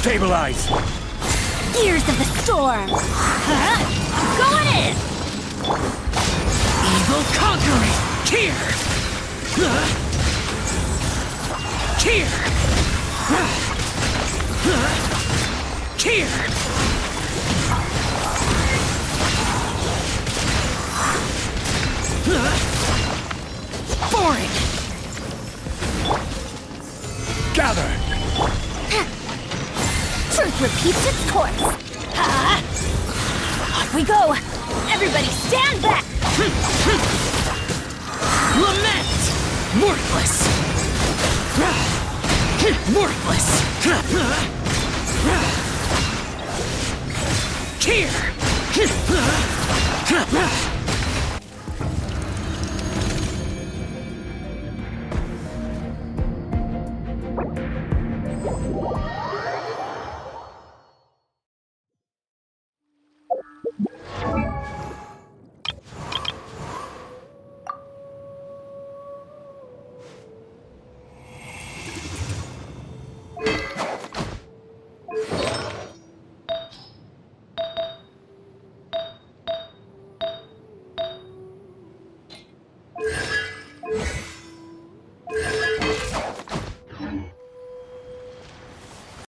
Stabilize! Gears of the storm! Huh? I'm going in! Evil conquering! Here! Here! Here! Boring! Gather! Truth repeats its course! Ha! Off we go! Everybody stand back! Lament! Worthless! Worthless! Here!